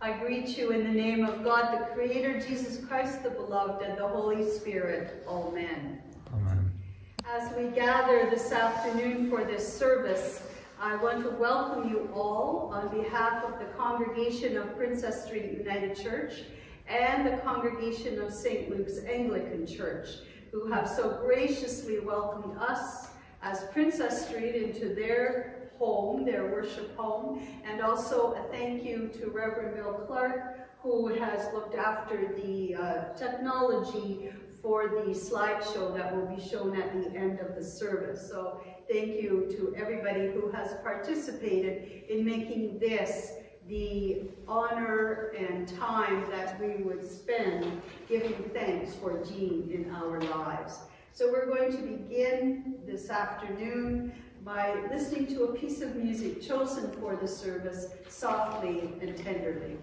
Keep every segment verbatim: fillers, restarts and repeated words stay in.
I greet you in the name of God, the Creator, Jesus Christ, the Beloved, and the Holy Spirit. Amen. Amen. As we gather this afternoon for this service, I want to welcome you all on behalf of the congregation of Princess Street United Church and the congregation of Saint Luke's Anglican Church, who have so graciously welcomed us as Princess Street into their home, their worship home, and also a thank you to Reverend Bill Clark, who has looked after the uh, technology for the slideshow that will be shown at the end of the service. So thank you to everybody who has participated in making this the honor and time that we would spend giving thanks for Jean in our lives. So we're going to begin this afternoon by listening to a piece of music chosen for the service, Softly and Tenderly.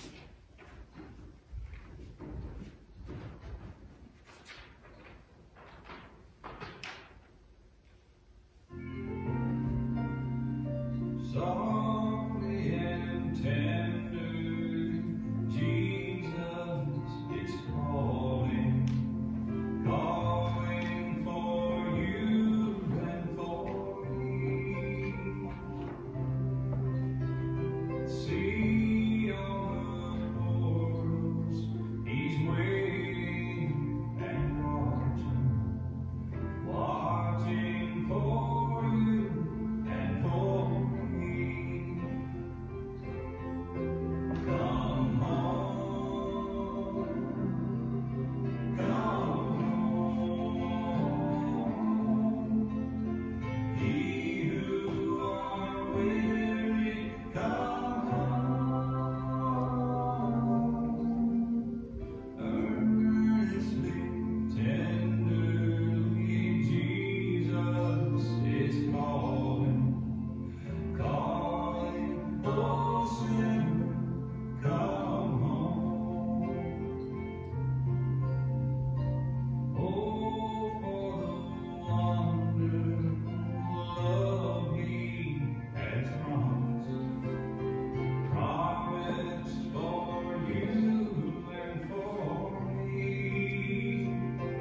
Softly and tender, Jesus is calling, calling for you and for me. See on the portals, He's waiting and watching, watching for you and for me. Come home, come home. Ye who are weary, come home. Earnestly, tenderly, Jesus is calling, calling, oh sinner, come home. Oh, for the wonderful love He has promised, promised for you and for me.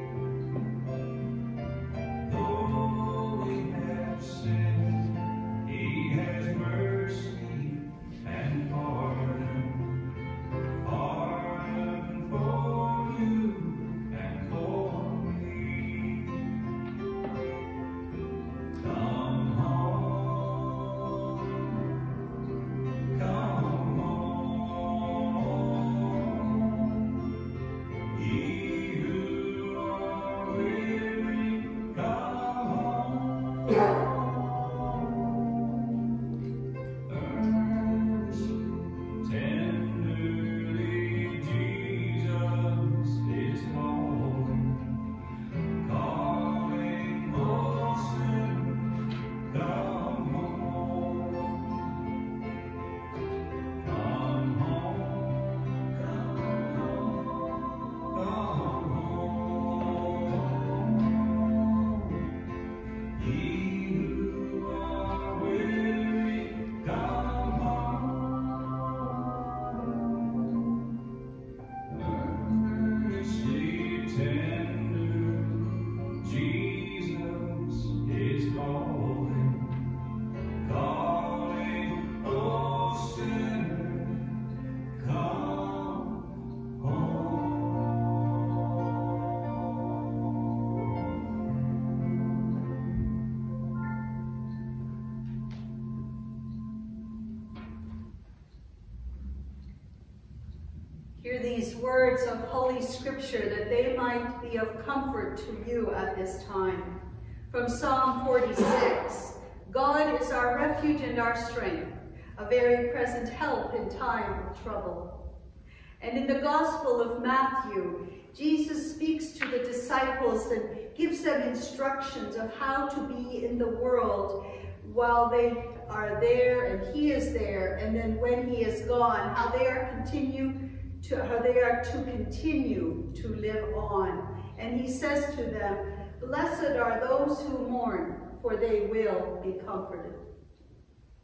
Though we have sinned, He has mercy and pardon, pardon for you and for me. Come home, come home. Ye who are weary, come home. Earnestly, tenderly, Jesus is calling, calling, oh sinner, come home. Come home, come home, come home. Ye who are weary, come home. Earnestly tender, Jesus is calling, calling, oh sinner, come home. Hear these words of Holy Scripture that they might be of comfort to you at this time. From Psalm forty-six, God is our refuge and our strength, a very present help in time of trouble. And in the Gospel of Matthew, Jesus speaks to the disciples and gives them instructions of how to be in the world while they are there and He is there, and then when He is gone, how they are continue to how they are to continue to live on. And He says to them, "Blessed are those who mourn, for they will be comforted."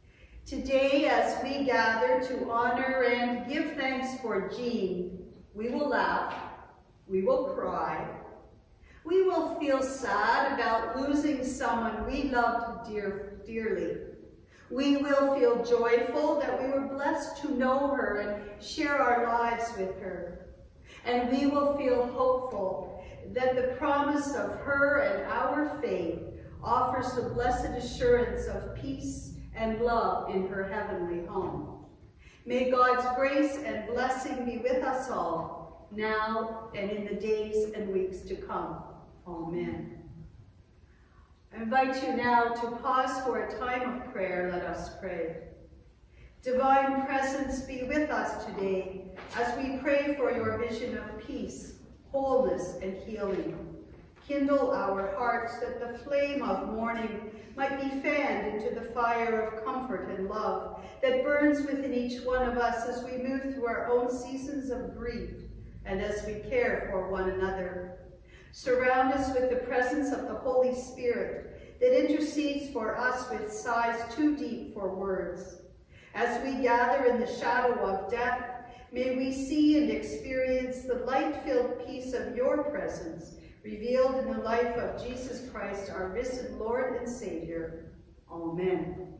Today, as we gather to honor and give thanks for Jean, we will laugh, we will cry, we will feel sad about losing someone we loved dear, dearly. We will feel joyful that we were blessed to know her and share our lives with her. And we will feel hopeful that the promise of her and our faith offers the blessed assurance of peace and love in her heavenly home. May God's grace and blessing be with us all, now and in the days and weeks to come. Amen. I invite you now to pause for a time of prayer. Let us pray. Divine presence, be with us today as we pray for your vision of peace, wholeness, and healing. Kindle our hearts that the flame of mourning might be fanned into the fire of comfort and love that burns within each one of us as we move through our own seasons of grief and as we care for one another. Surround us with the presence of the Holy Spirit that intercedes for us with sighs too deep for words. As we gather in the shadow of death, may we see and experience the light-filled peace of your presence, revealed in the life of Jesus Christ, our risen Lord and Savior. Amen.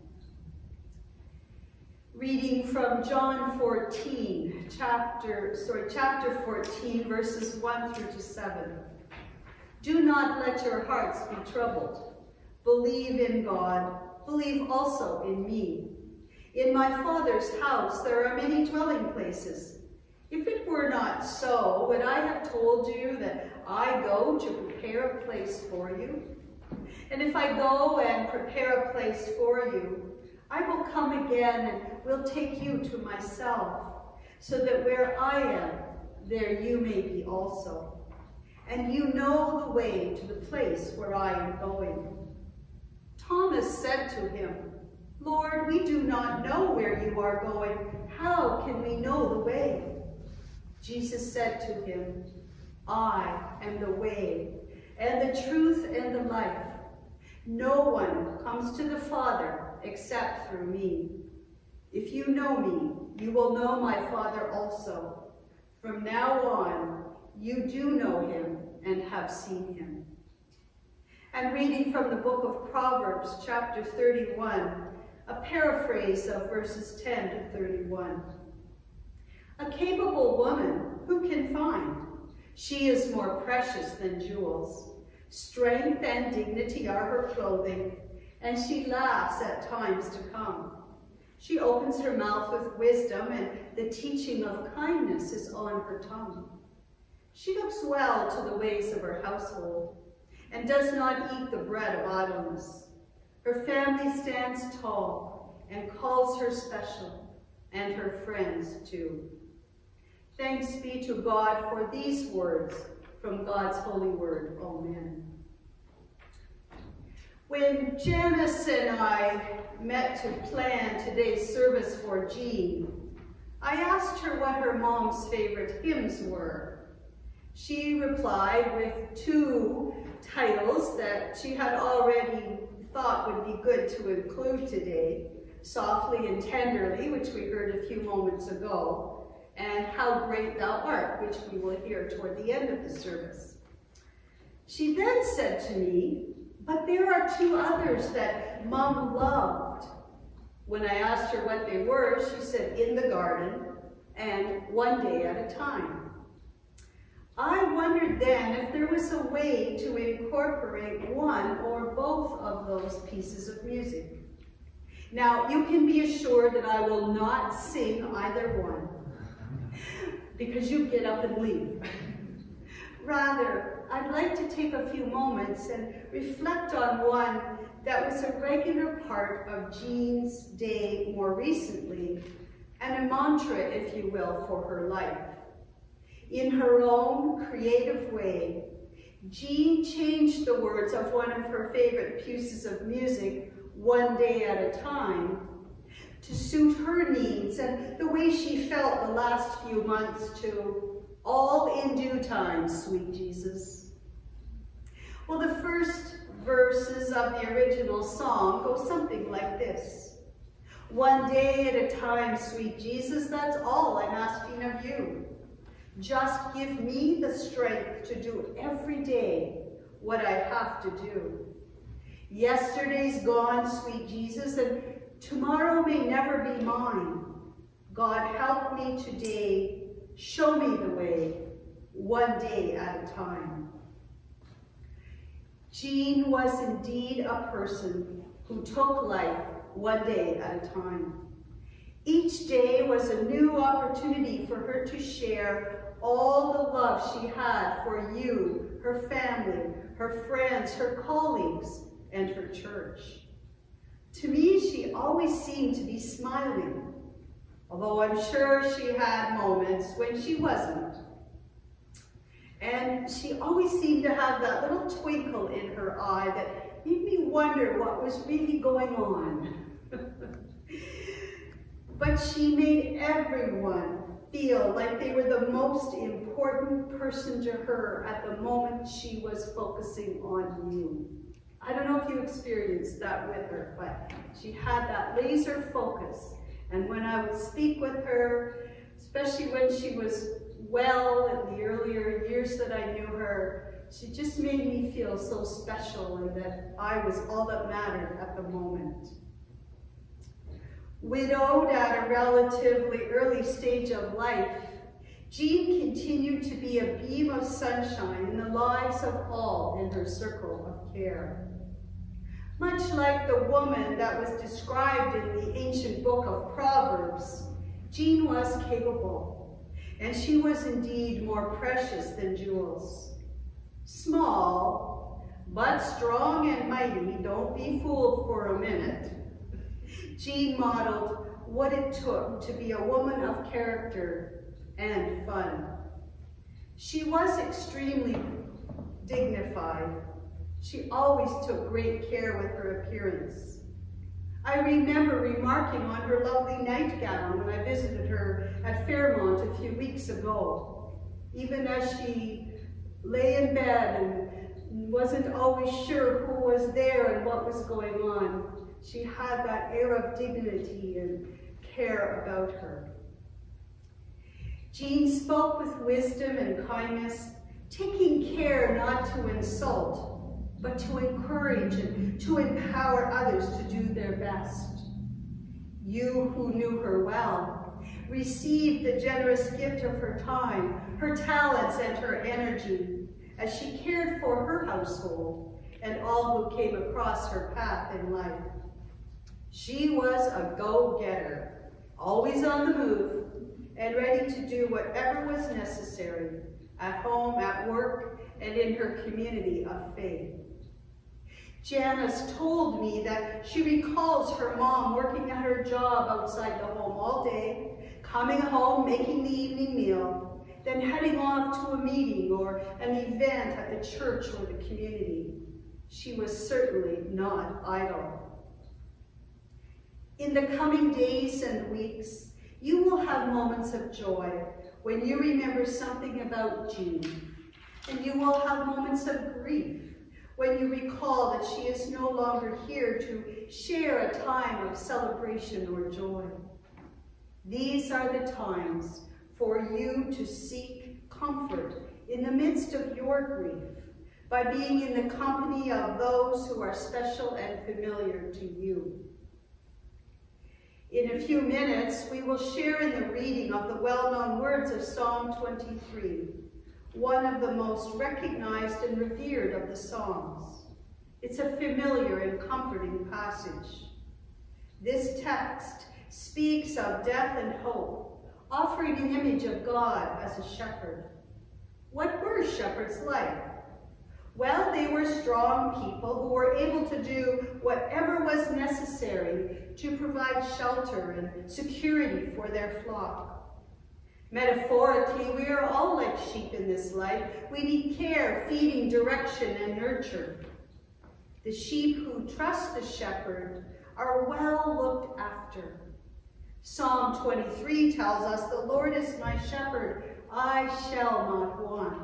Reading from John fourteen, chapter, sorry, chapter fourteen, verses one through to seven. Do not let your hearts be troubled. Believe in God. Believe also in me. In my Father's house there are many dwelling places. If it were not so, would I have told you that I go to prepare a place for you? And if I go and prepare a place for you, I will come again and will take you to myself, so that where I am, there you may be also. And you know the way to the place where I am going. Thomas said to him, Lord, we do not know where you are going. How can we know the way? Jesus said to him, I am the way, and the truth, and the life. No one comes to the Father except through me. If you know me, you will know my Father also. From now on, you do know him and have seen him. And reading from the book of Proverbs, chapter thirty-one, a paraphrase of verses ten to thirty-one. A capable woman, who can find? She is more precious than jewels. Strength and dignity are her clothing, and she laughs at times to come. She opens her mouth with wisdom, and the teaching of kindness is on her tongue. She looks well to the ways of her household, and does not eat the bread of idleness. Her family stands tall and calls her special, and her friends too. Thanks be to God for these words from God's holy word. Amen. When Janice and I met to plan today's service for Jean, I asked her what her mom's favorite hymns were. She replied with two titles that she had already thought would be good to include today, Softly and Tenderly, which we heard a few moments ago, and How Great Thou Art, which we will hear toward the end of the service. She then said to me, but there are two others that Mom loved. When I asked her what they were, she said, In the Garden and One Day at a Time. I wondered then if there was a way to incorporate one or both of those pieces of music. Now, you can be assured that I will not sing either one, because you get up and leave. Rather, I'd like to take a few moments and reflect on one that was a regular part of Jean's day more recently, and a mantra, if you will, for her life. In her own creative way, Jean changed the words of one of her favorite pieces of music, One Day at a Time, to suit her needs and the way she felt the last few months to All in Due Time, Sweet Jesus. Well, the first verses of the original song go something like this. One day at a time, sweet Jesus, that's all I'm asking of you. Just give me the strength to do every day what I have to do. Yesterday's gone, sweet Jesus, and tomorrow may never be mine. God, help me today. Show me the way, one day at a time. Jean was indeed a person who took life one day at a time. Each day was a new opportunity for her to share all the love she had for you, her family, her friends, her colleagues, and her church. To me, she always seemed to be smiling, although I'm sure she had moments when she wasn't. And she always seemed to have that little twinkle in her eye that made me wonder what was really going on. But she made everyone feel like they were the most important person to her at the moment she was focusing on you. I don't know if you experienced that with her, but she had that laser focus. And when I would speak with her, especially when she was well in the earlier years that I knew her, she just made me feel so special and that I was all that mattered at the moment. Widowed at a relatively early stage of life, Jean continued to be a beam of sunshine in the lives of all in her circle of care. Much like the woman that was described in the ancient book of Proverbs, Jean was capable, and she was indeed more precious than jewels. Small, but strong and mighty, don't be fooled for a minute. Jean modeled what it took to be a woman of character and fun. She was extremely dignified. She always took great care with her appearance. I remember remarking on her lovely nightgown when I visited her at Fairmont a few weeks ago. Even as she lay in bed and wasn't always sure who was there and what was going on, she had that air of dignity and care about her. Jean spoke with wisdom and kindness, taking care not to insult, but to encourage and to empower others to do their best. You who knew her well received the generous gift of her time, her talents, and her energy as she cared for her household and all who came across her path in life. She was a go-getter, always on the move, and ready to do whatever was necessary at home, at work, and in her community of faith. Janice told me that she recalls her mom working at her job outside the home all day, coming home, making the evening meal, then heading off to a meeting or an event at the church or the community. She was certainly not idle. In the coming days and weeks, you will have moments of joy when you remember something about Jean, and you will have moments of grief when you recall that she is no longer here to share a time of celebration or joy. These are the times for you to seek comfort in the midst of your grief by being in the company of those who are special and familiar to you. In a few minutes, we will share in the reading of the well-known words of Psalm twenty-three, one of the most recognized and revered of the Psalms. It's a familiar and comforting passage. This text speaks of death and hope, offering an image of God as a shepherd. What were shepherds like? Well, they were strong people who were able to do whatever was necessary to provide shelter and security for their flock. Metaphorically, we are all like sheep in this life. We need care, feeding, direction, and nurture. The sheep who trust the shepherd are well looked after. Psalm twenty-three tells us, "The Lord is my shepherd, I shall not want."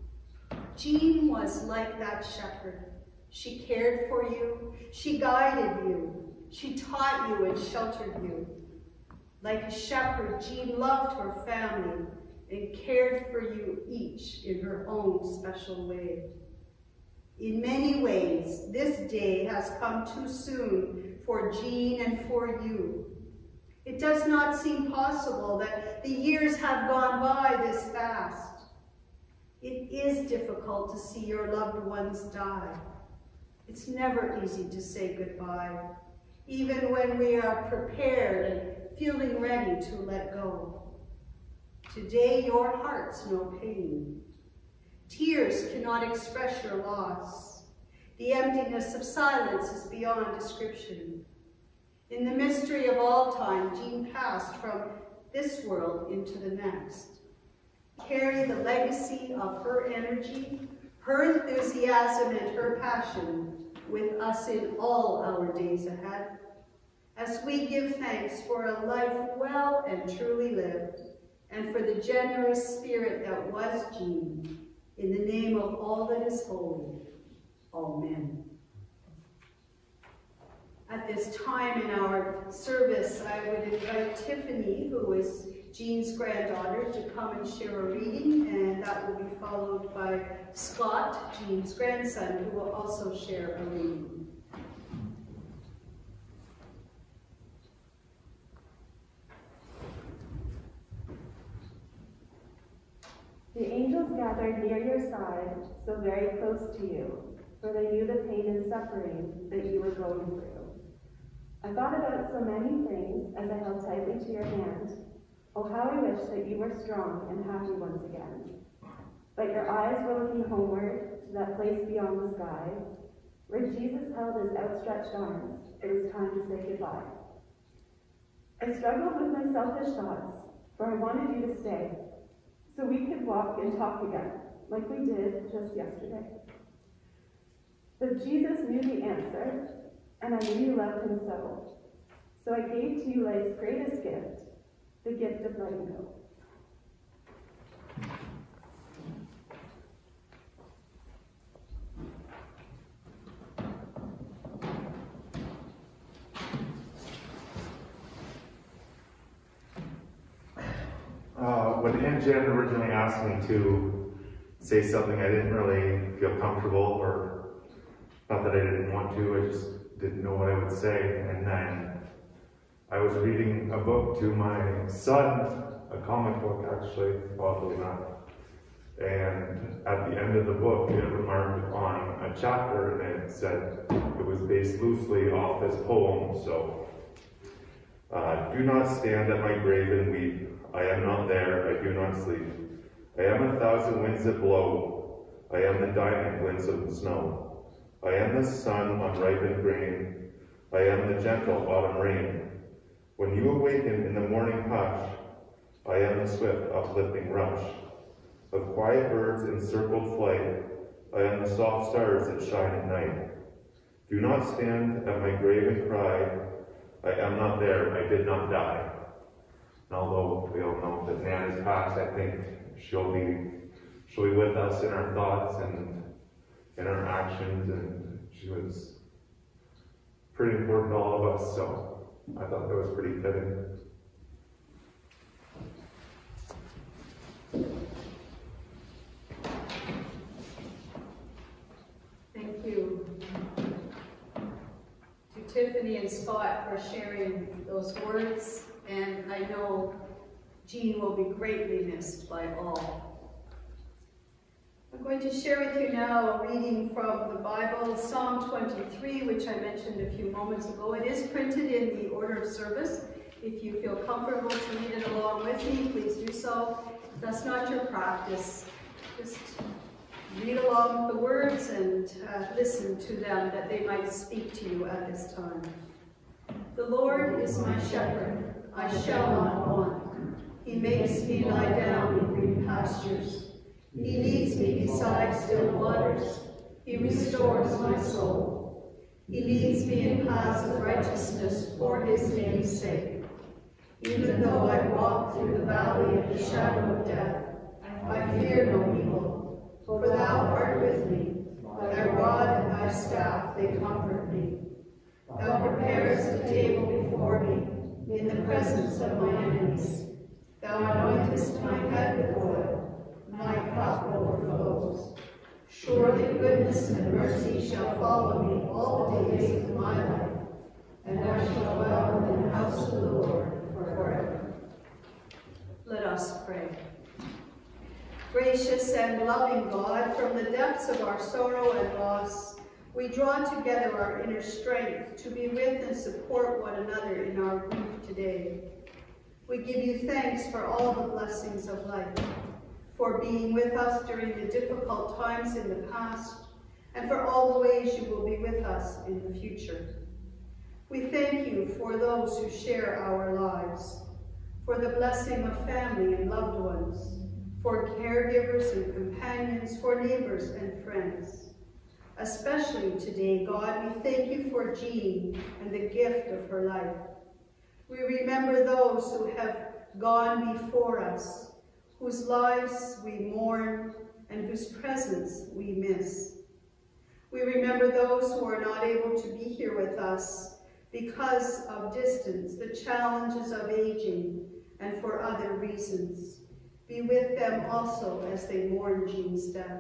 Jean was like that shepherd. She cared for you, she guided you, She taught you and sheltered you. Like a shepherd, Jean loved her family and cared for you each in her own special way. In many ways, this day has come too soon for Jean and for you. It does not seem possible that the years have gone by this fast. It is difficult to see your loved ones die. It's never easy to say goodbye, even when we are prepared and feeling ready to let go. Today, your hearts know pain. Tears cannot express your loss. The emptiness of silence is beyond description. In the mystery of all time, Jean passed from this world into the next. Carry the legacy of her energy, her enthusiasm, and her passion with us in all our days ahead, as we give thanks for a life well and truly lived, and for the generous spirit that was Jean, in the name of all that is holy. Amen. At this time in our service, I would invite Tiffany, who is Jean's granddaughter, to come and share a reading, and that will be followed by Scott, Jean's grandson, who will also share a reading. The angels gathered near your side, so very close to you, for they knew the pain and suffering that you were going through. I thought about so many things as I held tightly to your hand. Oh, how I wish that you were strong and happy once again. But your eyes were looking homeward to that place beyond the sky, where Jesus held his outstretched arms. It was time to say goodbye. I struggled with my selfish thoughts, for I wanted you to stay, so we could walk and talk again, like we did just yesterday. But Jesus knew the answer, and I knew you loved him so. So I gave to you life's greatest gift, the gift of letting go. Uh, when Aunt Jen originally asked me to say something I didn't really feel comfortable, or not that I didn't want to, I just didn't know what I would say. And then I was reading a book to my son, a comic book actually, oddly enough. And at the end of the book, it remarked on a chapter, and it said it was based loosely off this poem. So, uh, do not stand at my grave and weep. I am not there, I do not sleep. I am a thousand winds that blow. I am the diamond glints of the snow. I am the sun on ripened grain. I am the gentle autumn rain. When you awaken in the morning hush, I am the swift uplifting rush of quiet birds in circled flight. I am the soft stars that shine at night. Do not stand at my grave and cry. I am not there, I did not die. And although we all know that Nan has passed, I think she'll be she'll be with us in our thoughts and in our actions, and she was pretty important to all of us, so I thought that was pretty fitting. Thank you to Tiffany and Scott for sharing those words, and I know Jean will be greatly missed by all. I'm going to share with you now a reading from the Bible, Psalm twenty-three, which I mentioned a few moments ago. It is printed in the order of service. If you feel comfortable to read it along with me, please do so. If that's not your practice, just read along with the words and uh, listen to them, that they might speak to you at this time. The Lord is my shepherd, I shall not want. He makes me lie down in green pastures. He leads me beside still waters. He restores my soul. He leads me in paths of righteousness for his name's sake. Even though I walk through the valley of the shadow of death, I fear no evil, for thou art with me. Thy rod and thy staff, they comfort me. Thou preparest a table before me in the presence of my enemies. Thou anointest my head with oil, my cup overflows. Surely goodness and mercy shall follow me all the days of my life, and I shall dwell in the house of the Lord forever. Let us pray. Gracious and loving God, from the depths of our sorrow and loss, we draw together our inner strength to be with and support one another in our grief today. We give you thanks for all the blessings of life, for being with us during the difficult times in the past, and for all the ways you will be with us in the future. We thank you for those who share our lives, for the blessing of family and loved ones, for caregivers and companions, for neighbors and friends. Especially today, God, we thank you for Jean and the gift of her life. We remember those who have gone before us, whose lives we mourn and whose presence we miss. We remember those who are not able to be here with us because of distance, the challenges of aging, and for other reasons. Be with them also as they mourn Jean's death.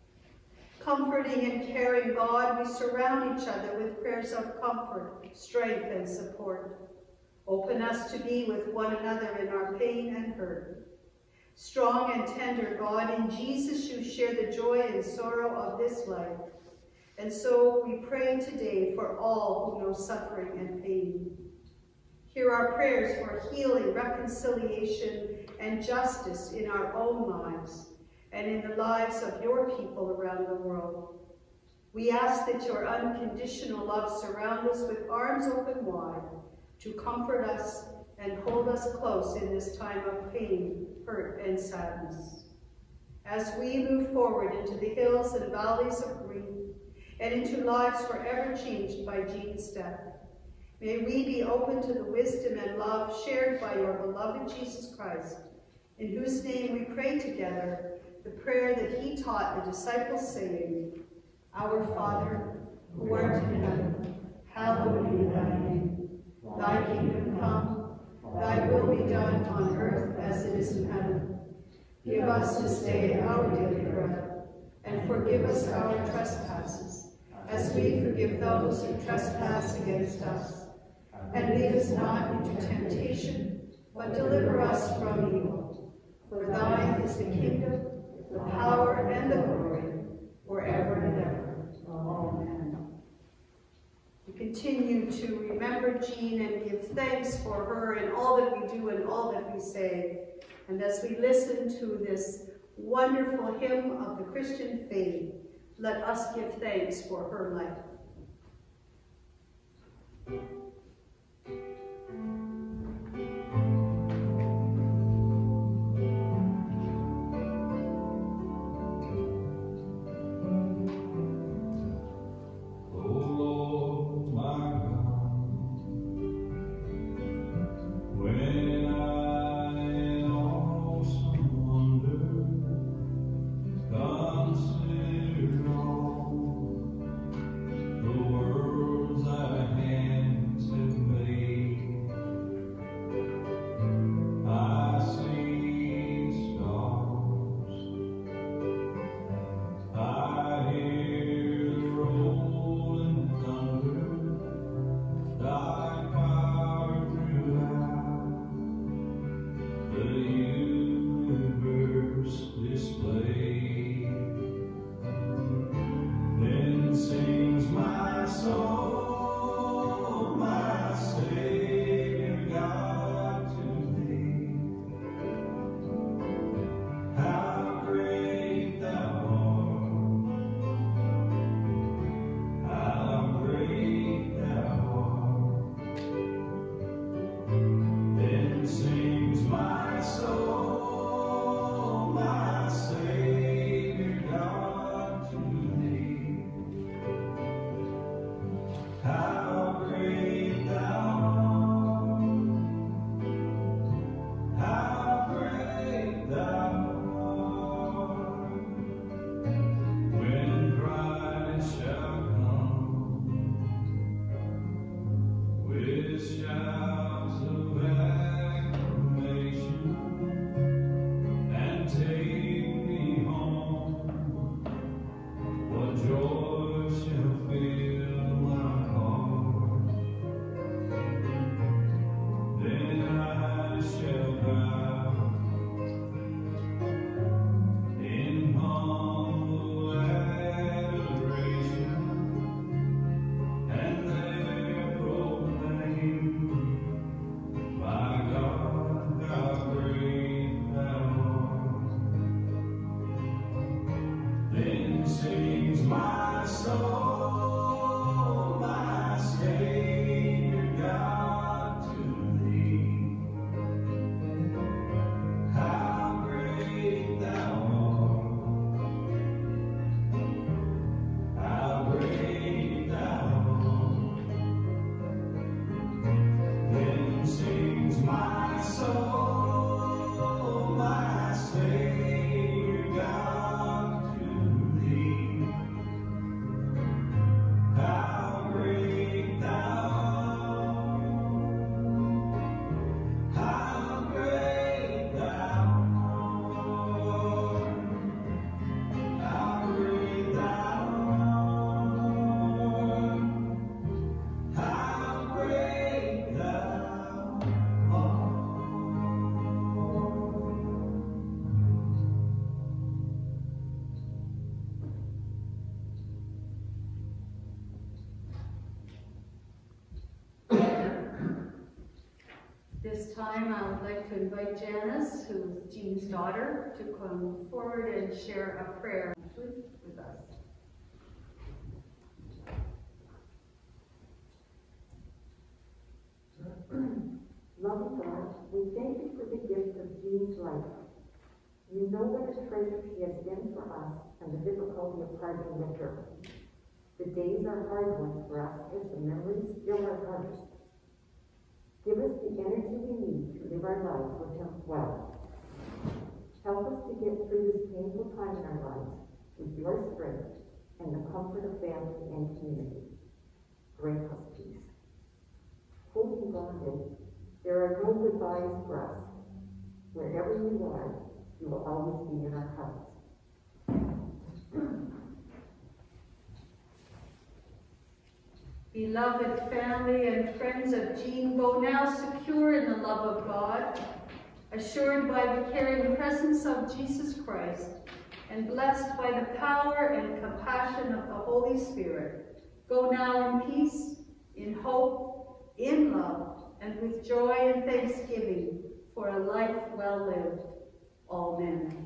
Comforting and caring God, we surround each other with prayers of comfort, strength, and support. Open us to be with one another in our pain and hurt. Strong and tender God, in Jesus you share the joy and sorrow of this life. And so we pray today for all who know suffering and pain. Hear our prayers for healing, reconciliation, and justice in our own lives and in the lives of your people around the world. We ask that your unconditional love surround us with arms open wide to comfort us and hold us close in this time of pain, hurt, and sadness. As we move forward into the hills and valleys of grief and into lives forever changed by Jean's death, may we be open to the wisdom and love shared by your beloved Jesus Christ, in whose name we pray together the prayer that he taught the disciples, saying, Our Father, who art in heaven, hallowed be thy name. Thy kingdom come, thy will be done on earth as it is in heaven. Give us this day our daily bread, and forgive us our trespasses, as we forgive those who trespass against us. And lead us not into temptation, but deliver us from evil. For thine is the kingdom, the power, and the glory, forever and ever. Amen. We continue to remember Jean and give thanks for her and all that we do and all that we say. And as we listen to this wonderful hymn of the Christian faith, let us give thanks for her life. The words I hands time, I would like to invite Janice, who is Jean's daughter, to come forward and share a prayer with us. Loving God, we thank you for the gift of Jean's life. You know what a treasure she has been for us and the difficulty of parting with her. The days are hard ones for us as the memories fill our hearts. Give us the energy we need to live our lives with him well. Help us to get through this painful time in our lives with your strength and the comfort of family and community. Grant us peace. Holy God, there are no goodbyes for us. Wherever you are, you will always be in our hearts. Beloved family and friends of Jean, go now secure in the love of God, assured by the caring presence of Jesus Christ, and blessed by the power and compassion of the Holy Spirit. Go now in peace, in hope, in love, and with joy and thanksgiving for a life well lived. Amen.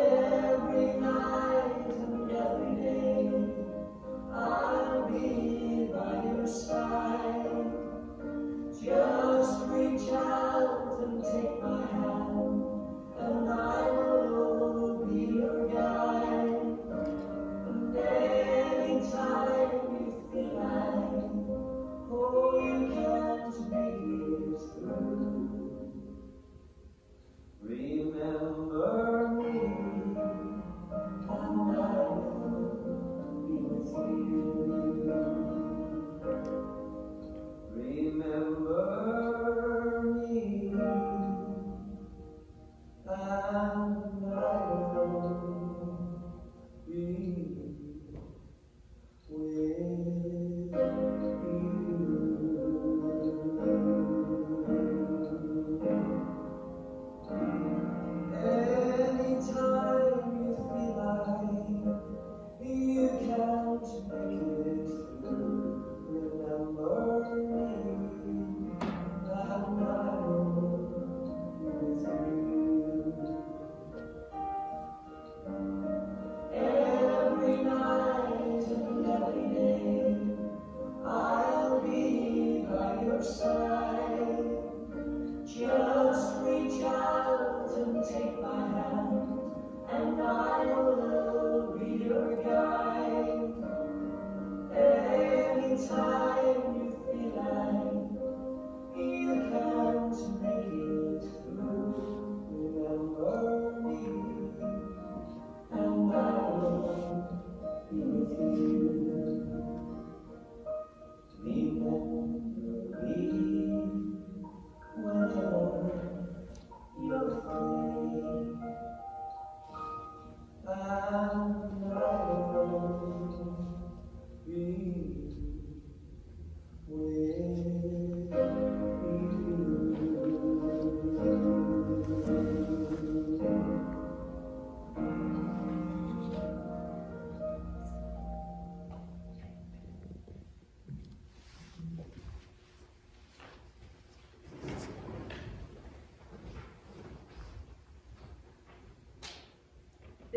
I'll be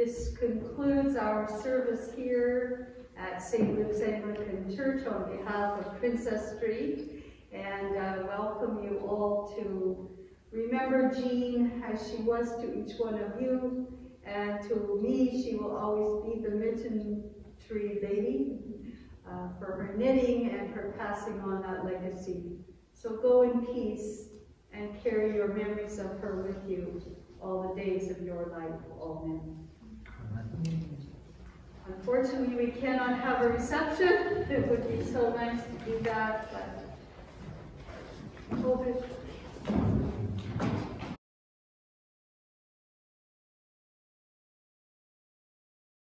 This concludes our service here at Saint Luke's Anglican Church on behalf of Princess Street, and I uh, welcome you all to remember Jean as she was to each one of you, and to me she will always be the mitten tree lady uh, for her knitting and her passing on that legacy. So go in peace and carry your memories of her with you all the days of your life. Amen. Unfortunately, we cannot have a reception. It would be so nice to do that, but COVID